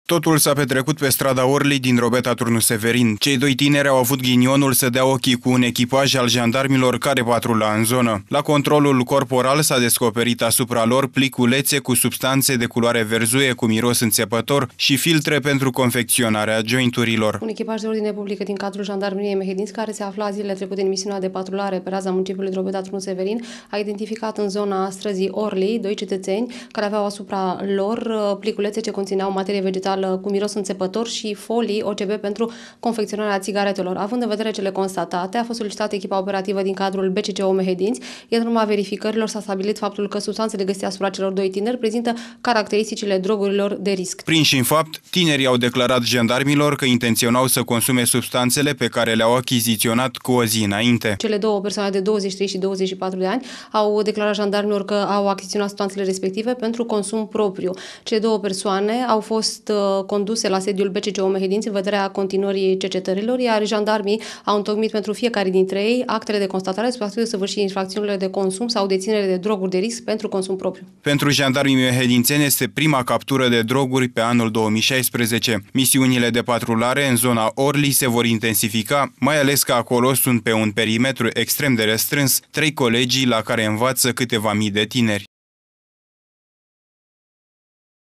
Totul s-a petrecut pe strada Orlii din Drobeta Turnu Severin. Cei doi tineri au avut ghinionul să dea ochii cu un echipaj al jandarmilor care patrula în zonă. La controlul corporal s-a descoperit asupra lor pliculețe cu substanțe de culoare verzuie cu miros înțepător și filtre pentru confecționarea jointurilor. Un echipaj de ordine publică din cadrul Jandarmeriei Mehedinți, care se afla zilele trecute în misiunea de patrulare pe raza municipiului Drobeta Turnu Severin, a identificat în zona străzii Orlii doi cetățeni care aveau asupra lor pliculețe ce conțineau materie vegetală cu miros înțepător și folii OCB pentru confecționarea țigaretelor. Având în vedere cele constatate, a fost solicitată echipa operativă din cadrul BCCO Mehedinți, iar în urma verificărilor s-a stabilit faptul că substanțele găsite asupra celor doi tineri prezintă caracteristicile drogurilor de risc. Prinși în fapt, tinerii au declarat jandarmilor că intenționau să consume substanțele pe care le-au achiziționat cu o zi înainte. Cele două persoane de 23 și 24 de ani au declarat jandarmilor că au achiziționat substanțele respective pentru consum propriu. Cele două persoane au fost conduse la sediul BCCO Mehedinți în vederea continuării cercetărilor, iar jandarmii au întocmit pentru fiecare dintre ei actele de constatare spre de săvârși infracțiunile de consum sau deținere de droguri de risc pentru consum propriu. Pentru jandarmii mehedințeni este prima captură de droguri pe anul 2016. Misiunile de patrulare în zona Orlii se vor intensifica, mai ales că acolo sunt pe un perimetru extrem de restrâns 3 colegii la care învață câteva mii de tineri.